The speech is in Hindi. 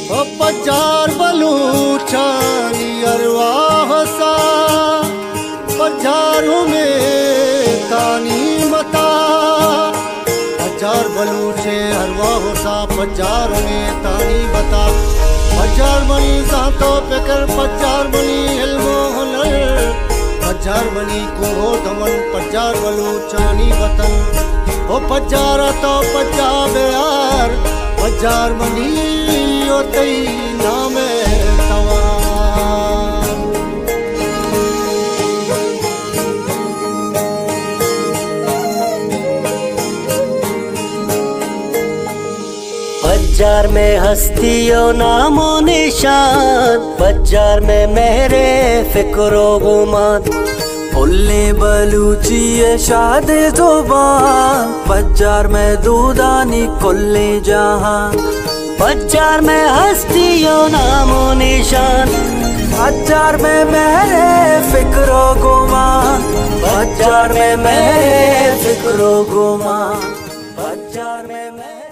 पजार बलूचानी अरवाह सा पजारों में तानी मता पजार बलूचे अरवाह सा पजारों में तानी बता पजार बनी सांतो पेकर पजार बनी इल्मो हुनर पजार बनी को दमन पजार बलूचानी वतन ओ पजारा तो पजाब यार पजार बनी ओ तई नाम तवा पजार में हस्तियों नामो निशान पजार में मेरे फिक्रो गुमान उल्ले बलूची शादे ज़ुबान पजार में दूदानी कुल्ले जहां पजार में हस्तियों नामो निशान पजार में मेरे फिक्रो गुमान पजार में मेरे फिक्रो गुमान पजार में